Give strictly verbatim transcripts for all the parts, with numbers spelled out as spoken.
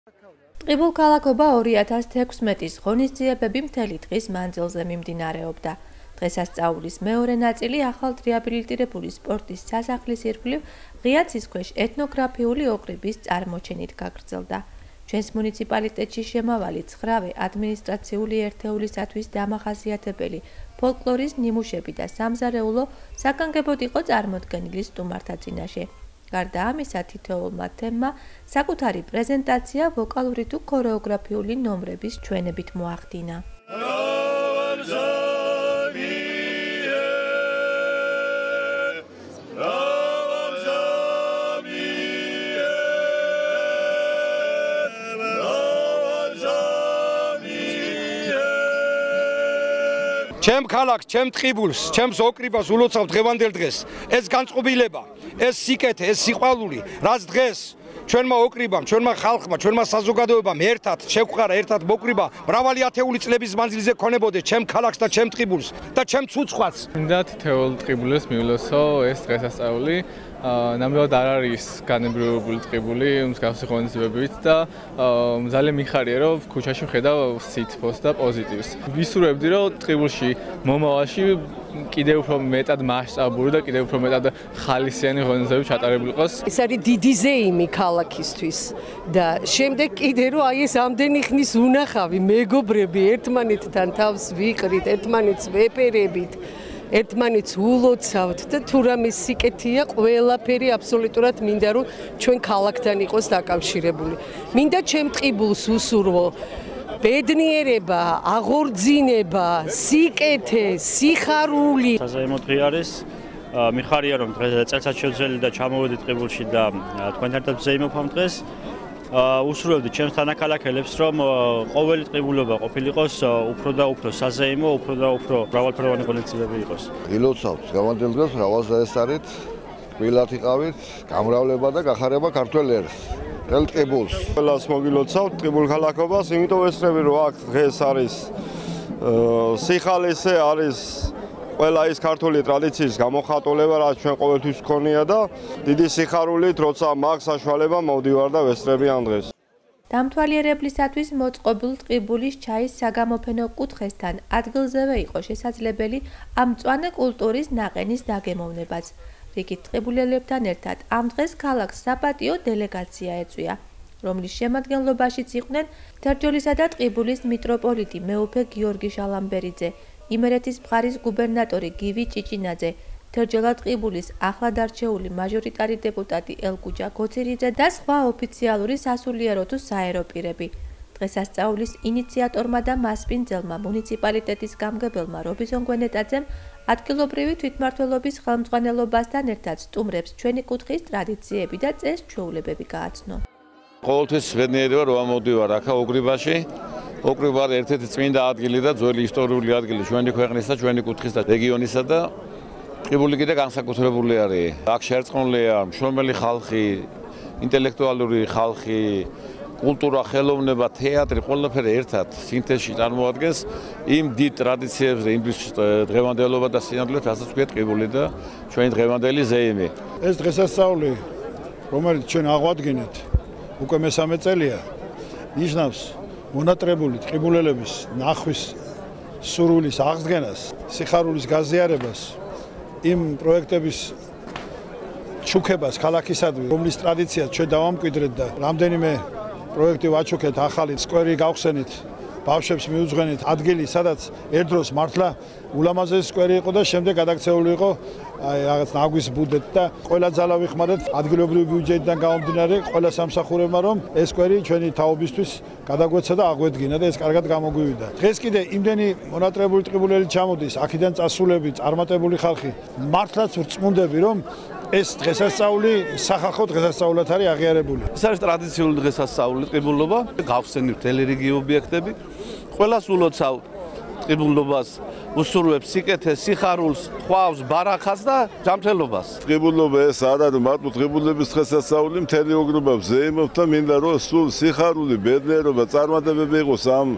ტყიბულ ქალაქობა ორი ათას თექვსმეტის ღონისძიებები მთელი დღის მანძილზე მიმდინარეობდა. დღესასწაულის მეორე ნაწილი ახალ რეაბილიტირებული სპორტის სასახლის ირგვლივ ღია ცის ქვეშ ეთნოგრაფიული ოყრიბის წარმოჩენით გაგრძელდა. ჩვენს მუნიციპალიტეტში შემავალი ცხრავე ადმინისტრაციული ერთეულისათვის დამახასიათებელი ფოლკლორის ნიმუშები და სამზარეულო საგანგებოდ იყო წარმოდგენილი სტუმართა წინაშე. გარდა ამისა, თითოეულმა თემმა საკუთარი პრეზენტაცია ვოკალური თუ ქორეოგრაფიული ნომრების ჩვენებით მოახდინა. ჩემ ქალაქს, ჩემ ტყიბულს, ჩემს ოკრიბას ულოცავ დღევანდელ დღეს. ეს განწყობილება, ეს სიკეთე, ეს სიყვარული, რაც დღეს ჩვენმა ოკრიბამ, ჩვენმა ხალხმა, ჩვენმა საზოგადოებამ ერთად შევყარა, ერთად მოკრიბა მრავალი ათეული წლების მანძილზე ქონებოდეს ჩემ ქალაქს და ჩემ ტყიბულს და ჩემ ცუცხვას. მინდა თითოეულ ტყიბულს მივლოსო ეს დღესასწაული. ნამდვილად არ არის განებრივებული ტყიბული მსგავსი ღონისძიებებით და ძალიან მიხარია რომ ქუჩაში ვხედავ სითბოს და პოზიტივს. ვისურვებდი რომ ტყიბულში მომავალში კიდევ უფრო მეტად მასშტაბური და კიდევ უფრო მეტად ხალისიანი ღონისძიებები ჩატარებული იყოს. ეს არის დიდი ზეიმი ქალაქისთვის და შემდეგ კიდე რომ აი ეს ამდენი ხნის უნახავი მეგობრები ერთმანეთთან თავს ვიყრით, ერთმანეთს ვეპერებით. ერთმანეთს ულოცავთ და თუ რამე სიკეთეა, ყველაფერი აბსოლუტურად მინდა რომ ჩვენ ქალაქთან იყოს დაკავშირებული. მინდა ჩემ ტყიბულს უსურვო ბედნიერება, აღორძინება, სიკეთე, სიხარული. საზეიმო დღე არის. მიხარია რომ წელსაც შევძელი და ჩამოვედი ტყიბულში და თქვენ ერთად ვზეიმობ ამ დღეს. უსურვებდი ჩემს თანაქალაქელებს რომ ყოველი ტყიბულობა ყოფილიყოს უფრო და უფრო საზეიმო, უფრო და უფრო მრავალფეროვანი ღონისძიებები იყოს. ილოცავთ გამანდელ დღეს მრავალ დაესწარით, თბილად იყავით, გამრავლება და გახარება ქართველ ერს. ელ ტყიბულს. ყველას მოგილოცავთ ტყიბულ ქალაქობას, იმიტომ ვესწრები რომ აქ დღეს არის სიხალისე, არის ყველა ის ქართული ტრადიციის გამოხატულება, რაც ჩვენ ყოველთვის გქონია და დიდი სიხარულით, როცა მაქვს საშუალება, მოვდივარ და ვესწრები ამ დღეს. დამთვალიერებლისათვის მოწყობილ ტყიბულის ჩაის საგამოფენო კუთხესთან ადგილზევე იყო შესაძლებელი ამ მწვანე კულტურის ნაყენის დაგემოვნებაც. რიგით ტყიბულელებთან ერთად ამ დღეს ქალაქს საპატიო დელეგაცია ეწვია, რომლის შემადგენლობაშიც იყვნენ თერჯოლისა და ტყიბულის მიტროპოლიტი მეუფე გიორგი შალამბერიძე, იმერეთის მხარის გუბერნატორი გივი ჭიჭინაძე, თერჯოლა ტყიბულის ახლად არჩეული მაჟორიტარი დეპუტატი ელგუჯა გოცირიძე და სხვა ოფიციალური სასულიერო თუ საერო პირები. დღესასწაულის ინიციატორმა და მასპინძელმა მუნიციპალიტეტის გამგებელმა რობიზონ გვენეტაძემ ადგილობრივი თვითმმართველობის ხელმძღვანელობასთან ერთად სტუმრებს ჩვენი კუთხის ტრადიციები და წეს-ჩვეულებები გააცნო. ყოველთვის ბედნიერება რომ ამოვდივარ აქა ოკრიბაში. ოკრიბა ერთ-ერთი წმინდა ადგილი და ძველი ისტორიული ადგილი ჩვენი ქვეყნის და ჩვენი კუთხის და რეგიონისა და ტყიბული კიდე განსაკუთრებული არის. აქ შერწყმულია მშრომელი ხალხი, ინტელექტუალური ხალხი, კულტურა, ხელოვნება, თეატრი, ყველაფერი ერთად სინთეზში წარმოადგენს იმ დიდ ტრადიციებს და იმ დღევანდელობა და სინამდვილეს, რასაც ქვია ტყიბული და ჩვენი დღევანდელი ზეიმი. ეს დღესასწაული, რომელიც ჩვენ აღვადგენთ, უკვე მესამე წელია, ნიშნავს მონატრებული ტყიბულელების ნახვის სურვილის აღდგენას, სიხარულის გაზიარებას, იმ პროექტების ჩუქებას ქალაქისადმი, რომლის ტრადიციას ჩვენ დავამკვიდრეთ და რამდენიმე პროექტი ვაჩუქეთ, ახალი სკვერი გავხსენით, ბავშვებს მიუძღვენით ადგილი, სადაც ერთდროს მართლა ულამაზესი სკვერი იყო და შემდეგ გადაქცეული იყო აი რაღაც ნაგვის ბუდეთ და ყველა ძალა ვიხმარეთ ადგილობრივი ბიუჯეტიდან გამომდინარე ყველა სამსახურებმა რომ ეს სკვერი ჩვენი თაობისთვის გადაგვეცა და აღვედგინა და ეს კარგად გამოგვივიდა. დღეს კიდე იმდენი მონატრებული ტყიბულელი ჩამოდის, აქედან წასულები, წარმატებული ხალხი, მართლაც ვწმუნდები რომ ეს დღესასწაული სახალხო დღესასწაულად არის აღიარებული. ეს არის ტრადიციული დღესასწაული ტყიბულობა, გავხსენით მთელი რიგი ობიექტები, ყველას ულოცავთ ტყიბულობას, უსურვებს სიკეთეს, სიხარულს, ხვავს, ბარახას და ჯანმრთელობას. ტყიბულობა ეს არა მარტო ტყიბულების დღესასწაული, მთელი ოგრობა ვზეიმობთ და მინდა რომ სულ სიხარული, ბედნიერება, წარმატებები იყოს ამ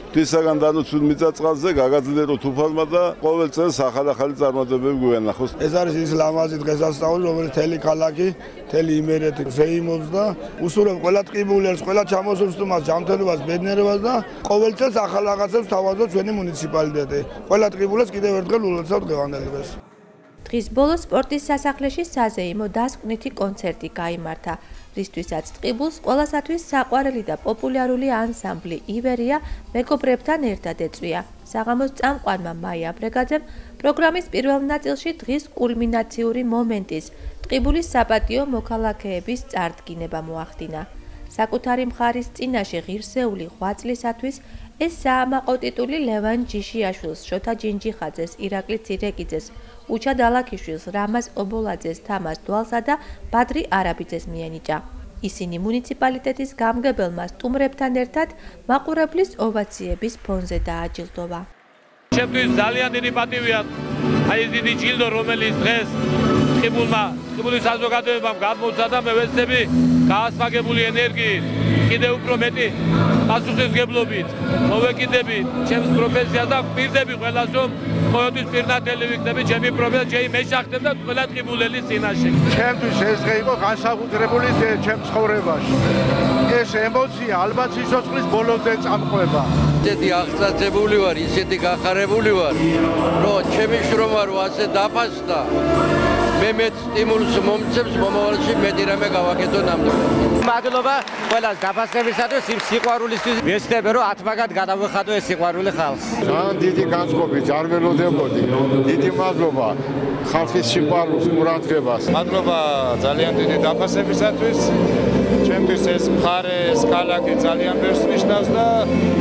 ღვთისაგან დანოცულ მიწა-წყალზე გაგაძლიეროთ უფალმა და ყოველ წელს ახალ-ახალი წარმოებები გვენახოს. ეს არის ის ლამაზი დღესასწაული, რომელიც თელი ქალაქი, თელი იმერეთი ზეიმობს და უსურვებ ყველა ტყიბულებს, ყველა ჩამოსულს, ჯანმრთელობას, ბედნიერებას და ყოველ წელს ახალ რაღაცებს თავაზობს ჩვენი მუნიციპალიტეტი. ყველა ტყიბულებს კიდევ ერთხელ ულოცავთ დღევანდელ დღეს. დღის ბოლოს სპორტის სასახლეში საზეიმო დასკვნითი კონცერტი გაიმართა, რისთვისაც ტყიბულს ყველასათვის საყვარელი და პოპულარული ანსამბლი ივერია მეგობრებთან ერთად ეწვია. საღამოს წამყვანმა მაია ბრეგაძემ პროგრამის პირველ ნაწილში დღის კულმინაციური მომენტის, ტყიბულის საპატიო მოქალაქეების წარდგინება მოახდინა. საკუთარი მხარის წინაშე ღირსეული ღვაწლისათვის ეს საამაყო ტიტული ლევან ჯიშიაშვილს, შოთა ჯინჯიხაძეს, ირაკლი ცირეკიძეს, უჩა დალაქიშვილს, რამაზ ობოლაძეს, თამას დვალსა და ბადრი არაბიძეს მიენიჭა. ისინი მუნიციპალიტეტის გამგებელმა სტუმრებთან ერთად მაყურებლის ოვაციების ფონზე დააჯილდოვა. ჩემთვის ძალიან დიდი პატივია აი ეს დიდი ჯილდო, რომელიც დღეს ტყიბულმა, ტყიბულის საზოგადოებამ გამოუცა და მე ვეცდები გაასმაგებული ენერგიით, კიდევ უფრო მეტი პასუხისმგებლობით მოვეკიდები ჩემს პროფესიას და ვპირდები ყველას, რომ ყოველთვის პირნათელი ვიქნები ჩემი პროფესია, ჩემი მეშახტებ და ყველა ტყიბულელის წინაშე. ჩემთვის ეს დღე იყო განსაკუთრებული ჩემ ცხოვრებაში. ეს ემოცია ალბათ სიცოცხლის ბოლომდე წამყვება. ისეთი აღწაცებული ვარ, ისეთი გახარებული ვარ, რომ ჩემი შრომა რო ასე დაფასდა, მე მეც სტიმულს მომცემს მომავალში მეტი რამე გავაკეთო ნამდვილად. მადლობა ყველას დაფასებისათვის, იმ სიყვარულისთვის. ვეცდები რომ ათმაგად გადავეხადო ეს სიყვარული ხალხს. ძალიან დიდი განწყობი, არ ველოდებოდი. დიდი მადლობა ხალხის სიყვარულს, ყურადღებას. მადლობა ძალიან დიდი დაფასებისათვის. ჩემთვის ეს მხარე, ეს ქალაქი ძალიან ბევრს ნიშნავს და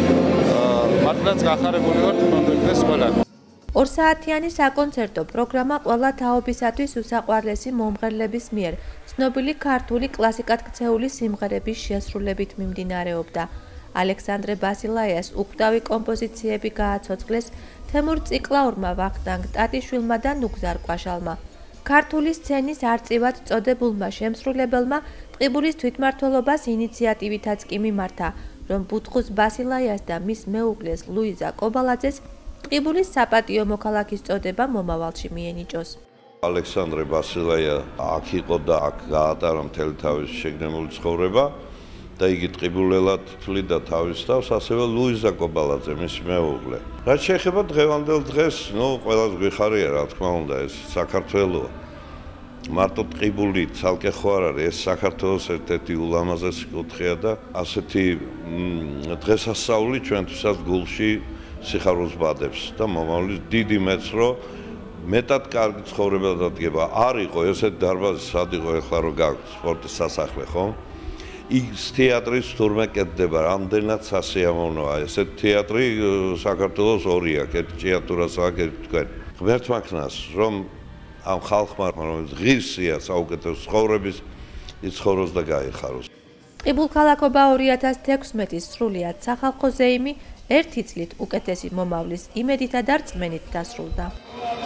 მართლაც გახარებული ვარ თუნდაც ყველა. ორსაათიანი საკონცერტო პროგრამა ყველა თაობისათვის უსაყვარლესი მომღერლების მიერ ცნობილი ქართული კლასიკად ქცეული სიმღერების შესრულებით მიმდინარეობდა. ალექსანდრე ბასილაიას უკვდავი კომპოზიციები გააცოცხლეს თემურ ციკლაურმა, ვახტანგ ტატიშვილმა და ნუგზარ კვაშალმა. ქართული სცენის არწივად წოდებულმა შემსრულებელმა ტყიბულის თვითმმართველობას ინიციატივითაც კი მიმართა, რომ ბუთხუს ბასილაიას და მის მეუღლეს ლუიზა კობალაძეს ტყიბულის საპატიო მოქალაქის წოდება მომავალში მიენიჭოს. ალექსანდრე ბასილაია აქ იყო და აქ გაატარა მთელი თავის შეგნებული ცხოვრება და იგი ტყიბულელად თვლიდა თავის თავს, ასევე ლუიზა კობალაძე, მისი მეუღლე. რაც შეეხება დღევანდელ დღეს, ნუ ყველას გვიხარია, რა თქმა უნდა, ეს საქართველოა. მარტო ტყიბული ცალკე ხო არ არის, ეს საქართველოს ერთ-ერთი ულამაზესი კუთხეა და ასეთი დღესასწაული ჩვენთვისაც გულში სიხარულს ბადებს და მომავლის დიდი მეც რომ მეტად კარგი ცხოვრება დადგება. არ იყო ესეთ დარბაზი, სად იყო ეხლა რომ გაქვს სპორტის სასახლე, ხო? ის თეატრის თურმე კეთდება, რამდენად სასიამოვნოა. ესეთ თეატრი საქართველოს ორია, ერთი ჭიათურასაა, ერთი თქვენ. ღმერთმა ქნას, რომ ამ ხალხმა, რომელიც ღირსია საუკეთესო ცხოვრების, იცხოვროს და გაიხაროს. ტყიბულ ქალაქობა ორი ათას თექვსმეტის სრულიად სახალხო ზეიმი ერთი წლით უკეთესი მომავლის იმედითა და რწმენით დასრულდა.